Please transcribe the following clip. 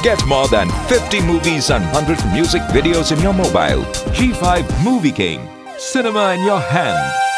Get more than 50 movies and 100 music videos in your mobile. G5 Movie King. Cinema in your hand.